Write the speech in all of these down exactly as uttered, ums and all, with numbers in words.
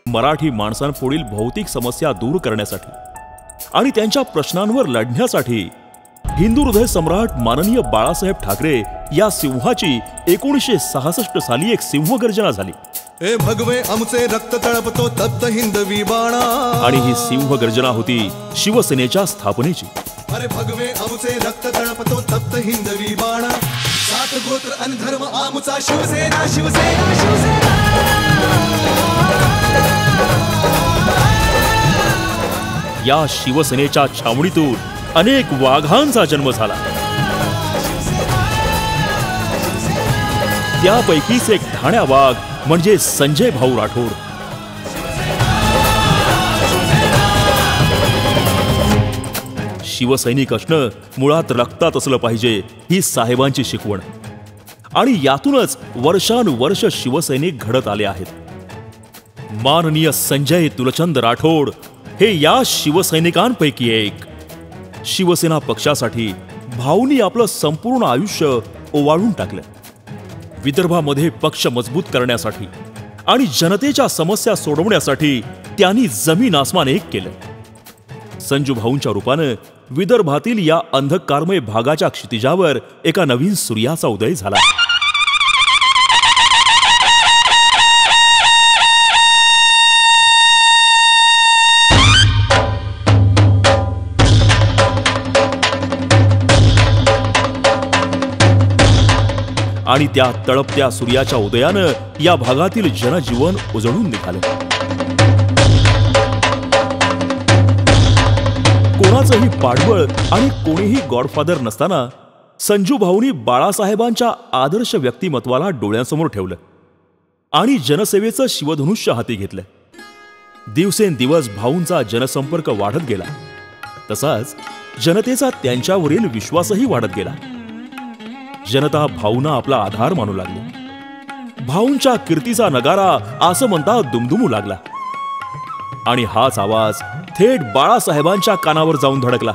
मराठी माणसांपुढील भौतिक समस्या दूर करण्यासाठी आणि त्यांच्या प्रश्नांवर लढण्यासाठी हिंदू हृदय सम्राट माननीय बाळासाहेब ठाकरे या सिंहाची एकोणीसशे सहासष्ट साली एक सिंहगर्जना झाली। ए भगवे आमचे रक्त तळपतो तप्त हिंदवी बाणा, आणि ही सिंहगर्जना होती शिवसेनेच्या स्थापनेची। अरे भगवे आमचे रक्त तळपतो तप्त हिंदवी बाणा, सात गोत्र आणि धर्म आमचा शिवसेना शिवसेना शिवसेना। या शिवसेनेच्या छावणीतून अनेक वाघांचा जन्म झाला। त्यापैकीच एक ठाण्या वाघ म्हणजे संजय भाऊ राठोड। शिवसैनिक असणं मुळात रक्तात असलं पाहिजे ही साहेबांची शिकवण, आणि यातूनच वर्षानुवर्ष शिवसैनिक घडत आले आहेत। माननीय संजय तुलचंद राठोड हे या शिवसैनिकांपैकी एक। शिवसेना पक्षासाठी भाऊंनी आपलं संपूर्ण आयुष्य ओवाळून टाकलं। विदर्भामध्ये पक्ष मजबूत करण्यासाठी आणि जनतेच्या समस्या सोडवण्यासाठी त्यांनी जमीन आसमान एक केलं। संजू भाऊंच्या रूपानं विदर्भातील या अंधकारमय भागाच्या क्षितिजावर एका नवीन सूर्याचा उदय झाला। आणि त्या तळपत्या सूर्याच्या उदयानं या भागातील जनजीवन उजळून निघालं। कोणाचंही पाठबळ आणि कोणीही गॉडफादर नसताना संजू भाऊंनी बाळासाहेबांच्या आदर्श व्यक्तिमत्वाला डोळ्यांसमोर ठेवलं आणि जनसेवेचं शिवधनुष्य हाती घेतलं। दिवसेंदिवस भाऊंचा जनसंपर्क वाढत गेला, तसाच जनतेचा त्यांच्यावरील विश्वासही वाढत गेला। जनता भाऊंना आपला आधार मानू लागली। भाऊंच्या कीर्तीचा नगारा असं म्हणता दुमदुमू लागला, आणि हाच आवाज थेट बाळासाहेबांच्या कानावर जाऊन धडकला।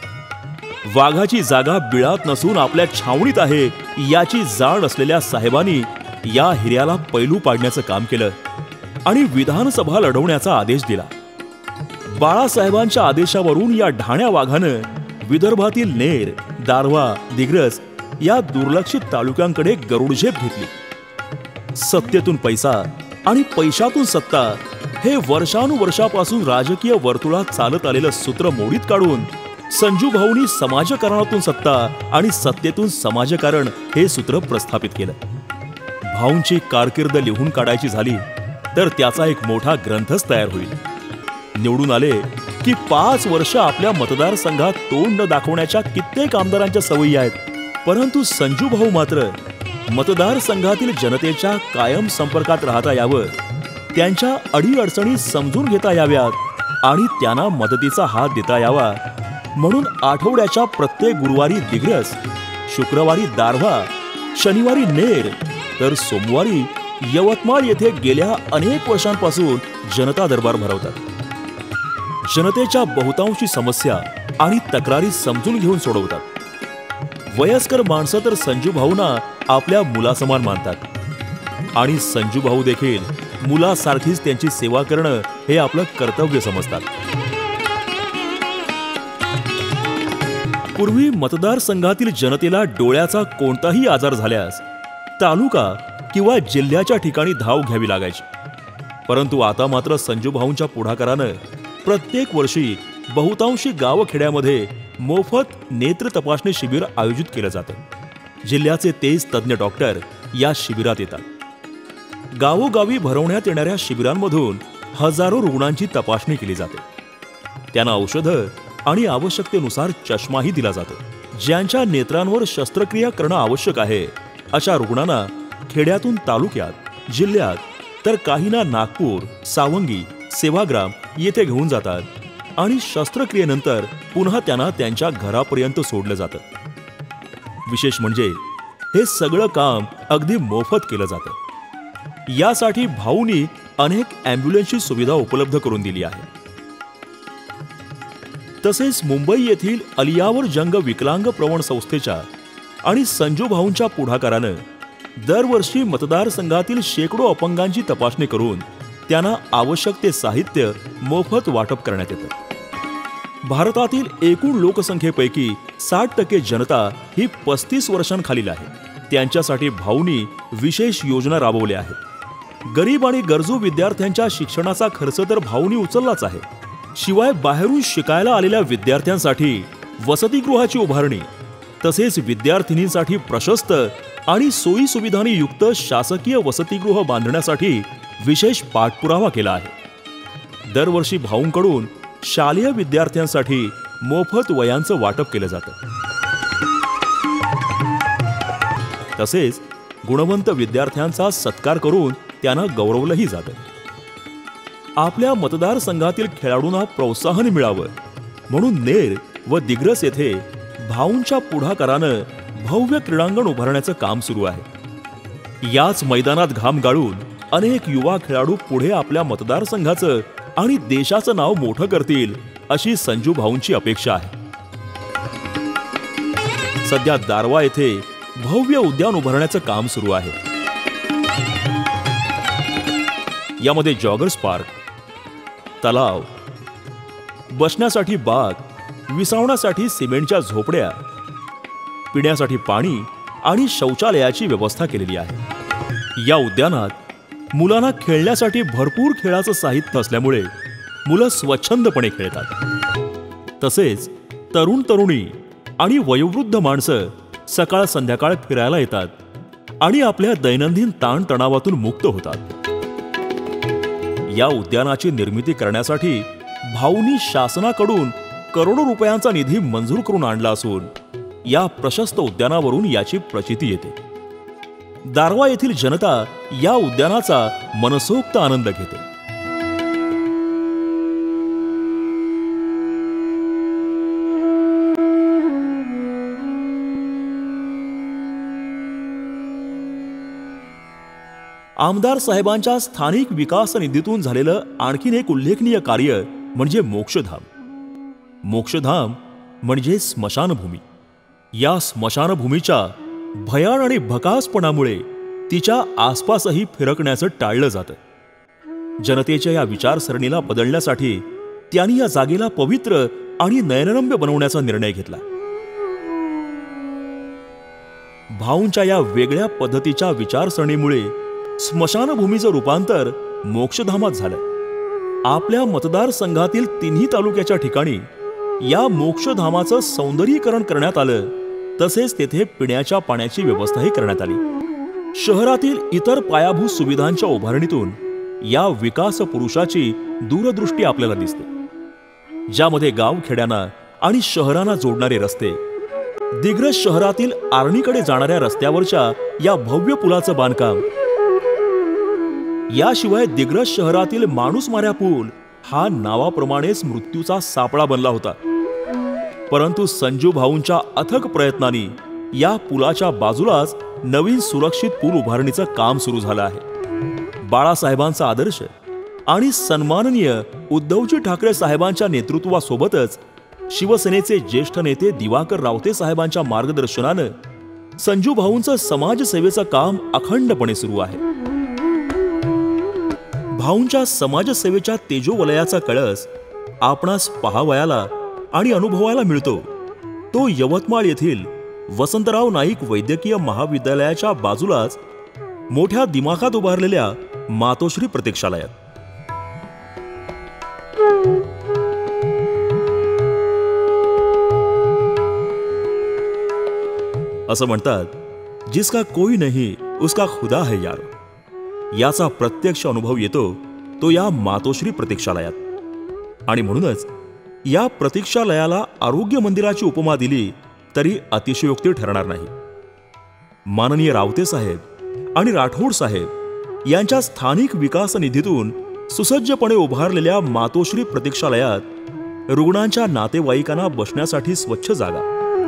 वाघाची जागा बिळात नसून आपल्या छावणीत आहे याची जाण असलेल्या साहेबांनी या हिऱ्याला पैलू पाडण्याचं काम केलं आणि विधानसभा लढवण्याचा आदेश दिला। बाळासाहेबांच्या आदेशावरून या ढाण्या वाघानं विदर्भातील नेर, दारव्हा, दिग्रस या दुर्लक्षित तालुक्यांकडे गरुडझेप घेतली। सत्तेतून पैसा आणि पैशातून सत्ता हे वर्षानुवर्षापासून राजकीय वर्तुळात चालत आलेलं सूत्र मोडीत काढून संजू भाऊंनी समाजकारणातून सत्ता आणि सत्तेतून समाजकारण हे सूत्र प्रस्थापित केलं। भाऊंची कारकीर्द लिहून काढायची झाली तर त्याचा एक मोठा ग्रंथच तयार होईल। निवडून आले की पाच वर्ष आपल्या मतदारसंघात तोंड न दाखवण्याच्या कित्येक आमदारांच्या सवयी आहेत, परंतु संजू भाऊ मात्र मतदारसंघातील जनतेच्या कायम संपर्कात राहता यावं, त्यांच्या अडीअडचणी समजून घेता याव्यात आणि त्यांना मदतीचा हात देता यावा म्हणून आठवड्याच्या प्रत्येक गुरुवारी दिग्रस, शुक्रवारी दारव्हा, शनिवारी नेर तर सोमवारी यवतमाळ येथे गेल्या अनेक वर्षांपासून जनता दरबार भरवतात। जनतेच्या बहुतांशी समस्या आणि तक्रारी समजून घेऊन सोडवतात। वयस्कर माणसं तर संजू भाऊंना आपल्या मुलासमान मानतात आणि संजू भाऊ देखील मुलासारखीच त्यांची सेवा करणं हे आपलं कर्तव्य समजतात। पूर्वी मतदारसंघातील जनतेला डोळ्याचा कोणताही आजार झाल्यास तालुका किंवा जिल्ह्याच्या ठिकाणी धाव घ्यावी लागायची, परंतु आता मात्र संजू भाऊंच्या पुढाकारानं प्रत्येक वर्षी बहुतांशी गावखेड्यामध्ये मोफत नेत्र तपासणी शिबिर आयोजित केलं जातं। जिल्ह्याचे तेज तज्ज्ञ डॉक्टर या शिबिरात येतात। गावोगावी भरवण्यात येणाऱ्या शिबिरांमधून हजारो रुग्णांची तपासणी केली जाते। त्यांना औषधं आणि आवश्यकतेनुसार चष्माही दिला जातो। ज्यांच्या नेत्रांवर शस्त्रक्रिया करणं आवश्यक आहे अशा रुग्णांना खेड्यातून तालुक्यात, जिल्ह्यात तर काहींना नागपूर, सावंगी, सेवाग्राम येथे घेऊन जातात आणि शस्त्रक्रियेनंतर पुन्हा त्यांना त्यांच्या घरापर्यंत सोडलं जातं। विशेष म्हणजे हे सगळं काम अगदी मोफत केलं जातं। यासाठी भाऊंनी अनेक ॲम्ब्युलन्सची सुविधा उपलब्ध करून दिली आहे। तसेच मुंबई येथील अलियावर जंग विकलांग प्रवण संस्थेच्या आणि संजू भाऊंच्या पुढाकारानं दरवर्षी मतदारसंघातील शेकडो अपंगांची तपासणी करून त्यांना आवश्यक ते साहित्य मोफत वाटप करण्यात येतं. भारतातील एकूण लोकसंख्येपैकी साठ टक्के जनता ही पस्तीस वर्षांखालील आहे. त्यांच्यासाठी भाऊंनी विशेष योजना राबवल्या आहेत. गरीब आणि गरजू विद्यार्थ्यांच्या शिक्षणाचा खर्च तर भाऊंनी उचललाच आहे. शिवाय बाहेरून शिकायला आलेल्या विद्यार्थ्यांसाठी वसतिगृहाची उभारणी तसेच विद्यार्थिनींसाठी प्रशस्त आणि सोयी सुविधांनी युक्त शासकीय वसतिगृह बांधण्यासाठी विशेष पाठपुरावा केला आहे. दरवर्षी भाऊंकडून शालेय विद्यार्थ्यांसाठी मोफत वह्यांचं वाटप केलं जातं. तसेच गुणवंत विद्यार्थ्यांचा सत्कार करून त्यांना गौरवलंही जातं. आपल्या मतदारसंघातील खेळाडूंना प्रोत्साहन मिळावं म्हणून नेर व दिग्रस येथे भाऊंच्या पुढाकारानं भव्य क्रीडांगण उभारण्याचं काम सुरू आहे. याच मैदानात घाम गाळून अनेक युवा खेळाडू पुढे आपल्या मतदारसंघाचं आणि देशाचं नाव मोठं करतील अशी संजू भाऊंची अपेक्षा आहे. सध्या दारवा येथे भव्य उद्यान उभारण्याचं काम सुरू आहे. यामध्ये जॉगर्स पार्क, तलाव, बसण्यासाठी बाग, विसावण्यासाठी सिमेंटच्या झोपड्या, पिण्यासाठी पाणी आणि शौचालयाची व्यवस्था केलेली आहे. या उद्यानात मुलांना खेळण्यासाठी भरपूर खेळाचं साहित्य असल्यामुळे मुलं स्वच्छंदपणे खेळतात. तसेच तरुण तरुणी आणि वयोवृद्ध माणसं सकाळ संध्याकाळ फिरायला येतात आणि आपल्या दैनंदिन ताणतणावातून मुक्त होतात. या उद्यानाची निर्मिती करण्यासाठी भाऊंनी शासनाकडून करोडो रुपयांचा निधी मंजूर करून आणला असून या प्रशस्त उद्यानावरून याची प्रचिती येते. दारवा येथील जनता या उद्यानाचा मनसोक्त आनंद घेते. आमदार साहेबांच्या स्थानिक विकास निधीतून झालेलं आणखीन एक उल्लेखनीय कार्य म्हणजे मोक्षधाम. मोक्षधाम म्हणजे स्मशानभूमी. या स्मशानभूमीच्या भयान आणि भकासपणामुळे तिच्या आसपासही फिरकण्याचं टाळलं जातं. जनतेच्या या विचारसरणीला बदलण्यासाठी त्यांनी या जागेला पवित्र आणि नयनरम्य बनवण्याचा निर्णय घेतला. भाऊंच्या या वेगळ्या पद्धतीच्या विचारसरणीमुळे स्मशानभूमीचं रूपांतर मोक्षधामात झालं. आपल्या मतदारसंघातील तिन्ही तालुक्याच्या ठिकाणी या मोक्षधामाचं सौंदर्यीकरण करण्यात आलं. तसेच तेथे पिण्याच्या पाण्याची व्यवस्थाही करण्यात आली. शहरातील इतर पायाभूत सुविधांच्या उभारणीतून या विकास पुरुषाची दूरदृष्टी आपल्याला दिसते. ज्यामध्ये गावखेड्यांना आणि शहरांना जोडणारे रस्ते, दिग्रस शहरातील आर्णीकडे जाणाऱ्या रस्त्यावरच्या या भव्य पुलाचं बांधकाम, याशिवाय दिग्रस शहरातील माणूसमाऱ्या पूल हा नावाप्रमाणेच मृत्यूचा सापळा बनला होता. परंतु संजू भाऊंच्या अथक प्रयत्नांनी या पुलाच्या बाजूलाच नवीन सुरक्षित पूल उभारणीचं काम सुरू झालं आहे. बाळासाहेबांचा आदर्श आणि सन्माननीय उद्धवजी ठाकरे साहेबांच्या नेतृत्वासोबतच शिवसेनेचे ज्येष्ठ नेते दिवाकर रावते साहेबांच्या मार्गदर्शनानं संजू भाऊंचं समाजसेवेचं काम अखंडपणे सुरू आहे. भाऊंच्या समाजसेवेच्या तेजोवलयाचा कळस आपणास पाहावयाला आणि अनुभवायला मिळतो तो यवतमाळ येथील वसंतराव नाईक वैद्यकीय महाविद्यालयाच्या बाजूलाच मोठ्या दिमाखात उभारलेल्या मातोश्री प्रतीक्षालयात. असं म्हणतात, जिसका कोई नहीं उसका खुदा है यार. याचा प्रत्यक्ष अनुभव येतो तो या मातोश्री प्रतीक्षालयात. आणि म्हणूनच या प्रतीक्षालयाला आरोग्य मंदिराची उपमा दिली तरी अतिशयोक्ती ठरणार नाही. माननीय रावते साहेब आणि राठोड साहेब यांच्या स्थानिक विकास निधीतून सुसज्जपणे उभारलेल्या मातोश्री प्रतीक्षालयात रुग्णांच्या नातेवाईकांना बसण्यासाठी स्वच्छ जागा,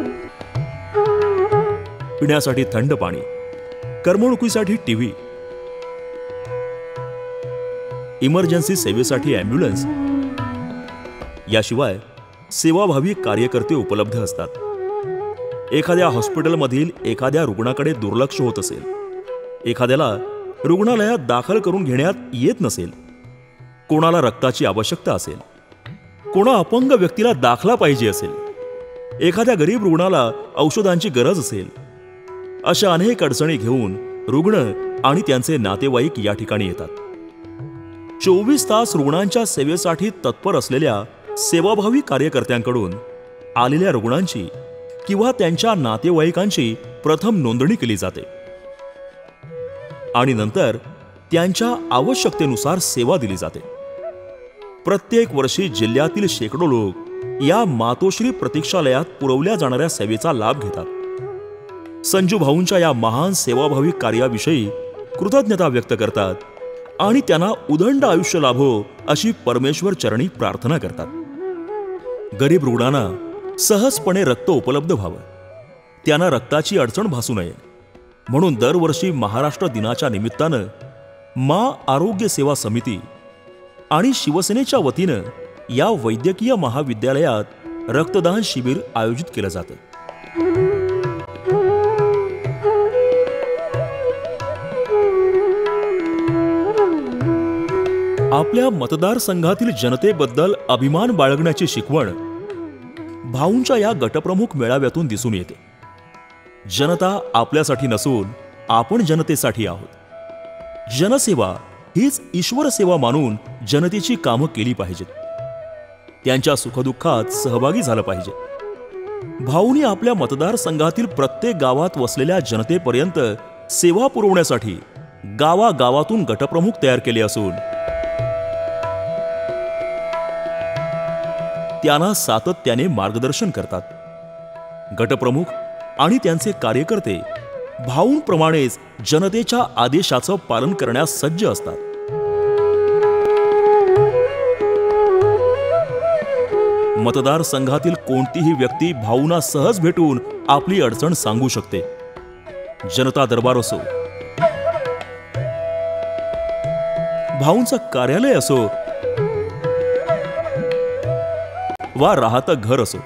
पिण्यासाठी थंड पाणी, करमणुकीसाठी टीव्ही, इमर्जन्सी सेवेसाठी ॲम्ब्युलन्स, याशिवाय सेवाभावी कार्यकर्ते उपलब्ध असतात. एखाद्या हॉस्पिटलमधील एखाद्या रुग्णाकडे दुर्लक्ष होत असेल, एखाद्याला रुग्णालयात दाखल करून घेण्यात येत नसेल, कोणाला रक्ताची आवश्यकता असेल, कोणा अपंग व्यक्तीला दाखला पाहिजे असेल, एखाद्या गरीब रुग्णाला औषधांची गरज असेल, अशा अनेक अडचणी घेऊन रुग्ण आणि त्यांचे नातेवाईक या ठिकाणी येतात. चोवीस तास रुग्णांच्या सेवेसाठी तत्पर असलेल्या सेवाभावी कार्यकर्त्यांकडून आलेल्या रुग्णांची किंवा त्यांच्या नातेवाईकांची प्रथम नोंदणी केली जाते आणि नंतर त्यांच्या आवश्यकतेनुसार सेवा दिली जाते. प्रत्येक वर्षी जिल्ह्यातील शेकडो लोक या मातोश्री प्रतीक्षालयात पुरवल्या जाणाऱ्या सेवेचा लाभ घेतात. संजू भाऊंच्या या महान सेवाभावी कार्याविषयी कृतज्ञता व्यक्त करतात आणि त्यांना उदंड आयुष्य लाभो अशी परमेश्वर चरणी प्रार्थना करतात. गरीब रुग्णांना सहजपणे रक्त उपलब्ध व्हावं, त्यांना रक्ताची अडचण भासू नये म्हणून दरवर्षी महाराष्ट्र दिनाच्या निमित्तानं मा आरोग्य सेवा समिती आणि शिवसेनेच्या वतीनं या वैद्यकीय महाविद्यालयात रक्तदान शिबिर आयोजित केलं जातं. आपल्या मतदारसंघातील जनतेबद्दल अभिमान बाळगण्याची शिकवण भाऊंच्या या गटप्रमुख मेळाव्यातून दिसून येते. जनता आपल्यासाठी नसून आपण जनतेसाठी आहोत. जनसेवा हीच ईश्वर सेवा मानून जनतेची कामं केली पाहिजेत. त्यांच्या सुखदुःखात सहभागी झालं पाहिजे. भाऊंनी आपल्या मतदारसंघातील प्रत्येक गावात वसलेल्या जनतेपर्यंत सेवा पुरवण्यासाठी गावागावातून गटप्रमुख तयार केले असून त्यांना सातत्याने मार्गदर्शन करतात. गटप्रमुख आणि त्यांचे कार्यकर्ते भाऊंप्रमाणेच जनतेच्या आदेशाचं पालन करण्यास सज्ज असतात. मतदारसंघातील कोणतीही व्यक्ती भाऊंना सहज भेटून आपली अडचण सांगू शकते. जनता दरबार असो, भाऊंचं कार्यालय असो वा राहतं घर असो,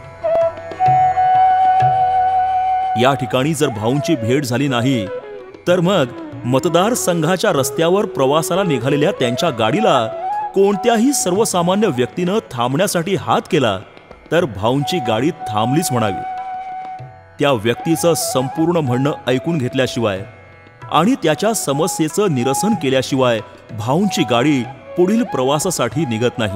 या ठिकाणी जर भाऊंची भेट झाली नाही तर मग मतदारसंघाच्या रस्त्यावर प्रवासाला निघालेल्या त्यांच्या गाडीला कोणत्याही सर्वसामान्य व्यक्तीनं थांबण्यासाठी हात केला तर भाऊंची गाडी थांबलीच म्हणावी. त्या व्यक्तीचं संपूर्ण म्हणणं ऐकून घेतल्याशिवाय आणि त्याच्या समस्येचं निरसन केल्याशिवाय भाऊंची गाडी पुढील प्रवासासाठी निघत नाही.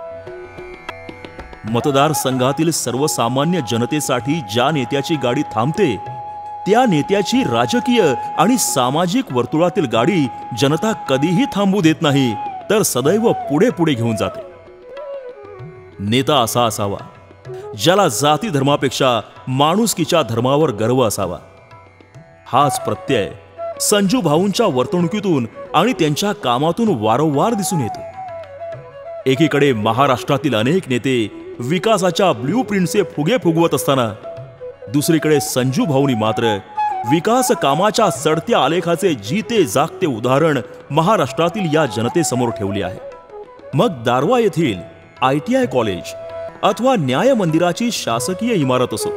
मतदारसंघातील सर्वसामान्य जनतेसाठी ज्या नेत्याची गाडी थांबते त्या नेत्याची राजकीय आणि सामाजिक वर्तुळातील गाडी जनता कधीही थांबू देत नाही, तर सदैव पुढे पुढे घेऊन जाते. नेता असा असावा ज्याला जाती धर्मापेक्षा माणुसकीच्या धर्मावर गर्व असावा. हाच प्रत्यय संजू भाऊंच्या वर्तणुकीतून आणि त्यांच्या कामातून वारंवार दिसून येतो. एकीकडे महाराष्ट्रातील अनेक नेते विकासाच्या ब्ल्यू प्रिंटचे फुगे फुगवत असताना दुसरीकडे संजू भाऊंनी मात्र विकास कामाच्या चढत्या आलेखाचे जीते जागते उदाहरण महाराष्ट्रातील या जनतेसमोर ठेवले आहे. मग दारवा येथील आय टी आय कॉलेज अथवा न्याय मंदिराची शासकीय इमारत असो,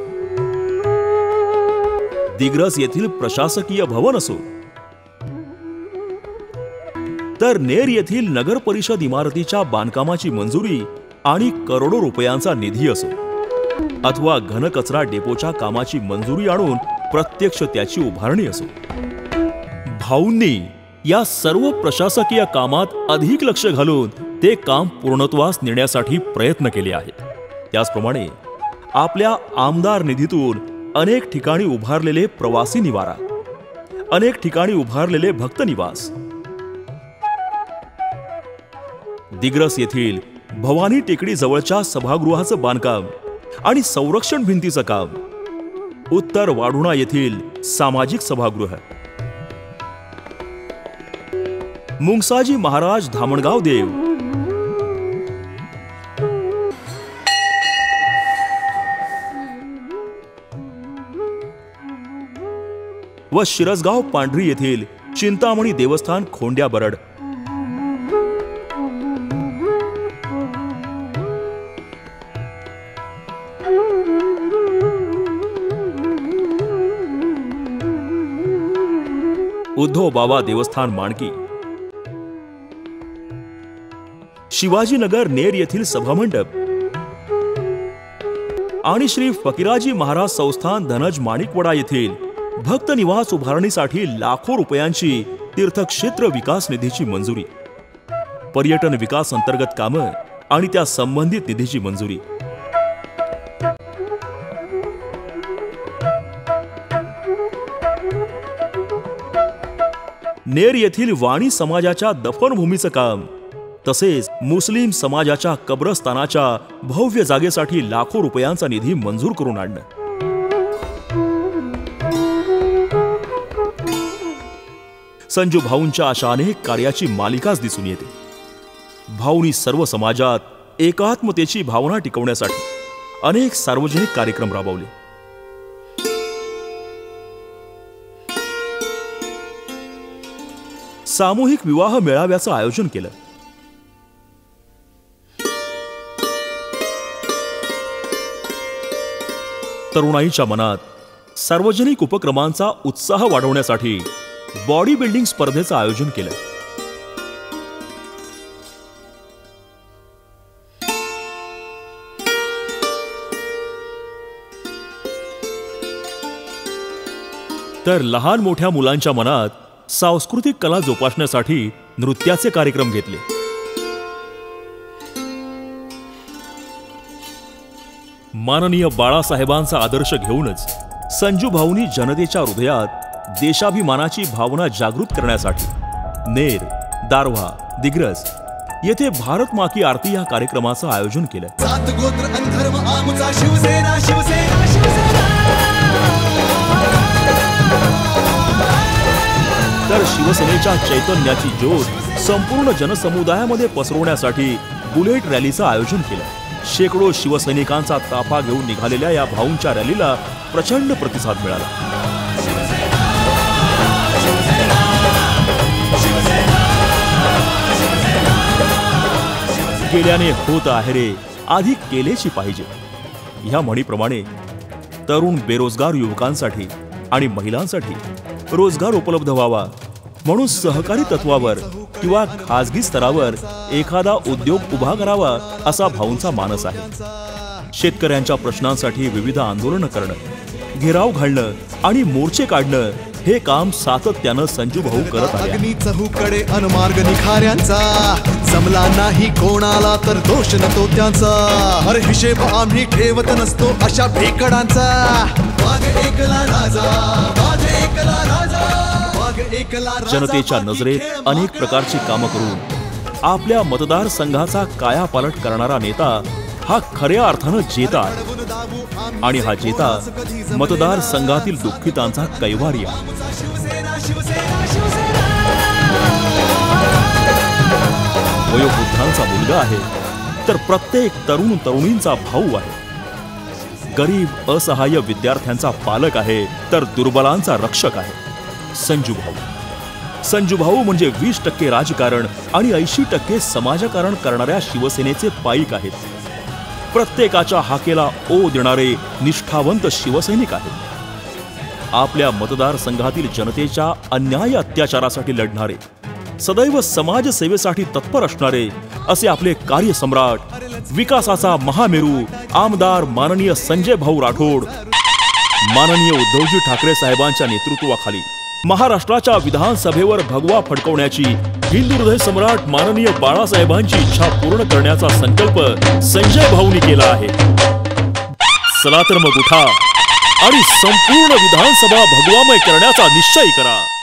दिग्रस येथील प्रशासकीय भवन असो, तर नेर येथील नगर परिषद इमारतीच्या बांधकामाची मंजुरी आणि करोडो रुपयांचा निधी असो, अथवा घनकचरा डेपोच्या कामाची मंजुरी आणून प्रत्यक्ष त्याची उभारणी असो, भाऊंनी या सर्व प्रशासकीय कामात अधिक लक्ष घालून ते काम पूर्णत्वास नेण्यासाठी प्रयत्न केले आहेत. त्याचप्रमाणे आपल्या आमदार निधीतून अनेक ठिकाणी उभारलेले प्रवासी निवारा, अनेक ठिकाणी उभारलेले भक्त निवास, दिग्रस येथील भवानी टेकडी जवळच्या सभागृहाचं बांधकाम आणि संरक्षण भिंतीचं काम, उत्तर वाढुणा येथील सामाजिक सभागृह, मुंगसाजी महाराज धामणगाव देव, व शिरसगाव पांढरी येथील चिंतामणी देवस्थान खोंड्या बरड, उद्धव बाबा देवस्थान माणकी, शिवाजीनगर नेर येथील सभामंडप आणि श्री फकीराजी महाराज संस्थान धनज माणिकवडा येथील भक्त निवास उभारणीसाठी लाखो रुपयांची तीर्थक्षेत्र विकास निधीची मंजुरी, पर्यटन विकास अंतर्गत कामं आणि त्या संबंधित निधीची मंजुरी, नेर येथील वाणी समाजाच्या दफनभूमीचं काम, तसेच मुस्लिम समाजाच्या कब्रस्तानाच्या भव्य जागेसाठी लाखो रुपयांचा निधी मंजूर करून आणणं. संजू भाऊंच्या अशा अनेक कार्याची मालिकाच दिसून येते. भाऊंनी सर्व समाजात एकात्मतेची भावना टिकवण्यासाठी अनेक सार्वजनिक कार्यक्रम राबवले. सामूहिक विवाह मेळाव्याचं आयोजन केलं. तरुणाईच्या मनात सार्वजनिक उपक्रमांचा उत्साह वाढवण्यासाठी बॉडी बिल्डिंग स्पर्धेचं आयोजन केलं. तर लहान मोठ्या मुलांच्या मनात सांस्कृतिक कला जोपासण्यासाठी नृत्याचे कार्यक्रम घेतले. माननीय बाळासाहेबांचा आदर्श घेऊनच संजू भाऊंनी जनतेच्या हृदयात देशाभिमानाची भावना जागृत करण्यासाठी नेर, दारव्हा, दिग्रस येथे भारत माँ की आरती या कार्यक्रमाचं आयोजन केलं. सात गोत्र आणि धर्म आमचा शिवसेना शिवसेना शिवसेना. तर शिवसेनेच्या चैतन्याची ज्योत संपूर्ण जनसमुदायामध्ये पसरवण्यासाठी बुलेट रॅलीचं आयोजन केलं. शेकडो शिवसैनिकांचा ताफा घेऊन निघालेल्या या भाऊंच्या रॅलीला प्रचंड प्रतिसाद मिळाला. केल्याने होत आहे रे, आधी केलेची पाहिजे ह्या म्हणीप्रमाणे तरुण बेरोजगार युवकांसाठी आणि महिलांसाठी रोजगार उपलब्ध व्हावा म्हणून सहकारी तत्वावर किंवा खासगी स्तरावर एखादा उद्योग उभा करावा असा भाऊंचा मानस आहे. शेतकऱ्यांच्या प्रश्नांसाठी विविध आंदोलनं करणं, घेराव घालणं आणि मोर्चे काढणं हे काम सातत्यानं संजू भाऊ करत आहे. अग्नी चहूकडे अनमार्ग निखाऱ्यांचा, जमला नाही कोणाला तर दोष नतो त्यांचा. हर हिशेब आम्ही ठेवत नसतो अशा भेकडांचा. वाघ एकला राजा, वाघ एकला राजा, वाघ एकला राजा. जनतेच्या नजरेत अनेक प्रकारची कामं करून आपल्या मतदारसंघाचा कायापालट करणारा नेता हा खऱ्या अर्थानं जेता आहे. आणि हा जेता मतदारसंघातील दुःखितांचा कैवारी आहे. वयोवृद्धांचा मुलगा आहे तर प्रत्येक तरुण तरुणींचा भाऊ आहे. गरीब असहाय्य विद्यार्थ्यांचा पालक आहे तर दुर्बलांचा रक्षक आहे. संजू भाऊ संजू भाऊ म्हणजे वीस टक्के राजकारण आणि ऐंशी टक्के समाजकारण करणाऱ्या शिवसेनेचे पाईक आहेत. प्रत्येकाच्या हाकेला ओ देणारे निष्ठावंत शिवसैनिक आहेत. आपल्या मतदारसंघातील जनतेच्या अन्याय अत्याचारासाठी लढणारे, सदैव समाजसेवेसाठी तत्पर असणारे असे आपले कार्यसम्राट, विकासाचा महामेरू आमदार माननीय संजय भाऊ राठोड माननीय उद्धवजी ठाकरे साहेबांच्या नेतृत्वाखाली महाराष्ट्राच्या विधानसभेवर भगवा फडकवण्याची हिंदू हृदय सम्राट माननीय बाळासाहेबांची इच्छा पूर्ण करण्याचा संकल्प संजय भाऊंनी केला आहे. चला तर मग उठा आणि संपूर्ण विधानसभा भगवामय करण्याचा निश्चय करा.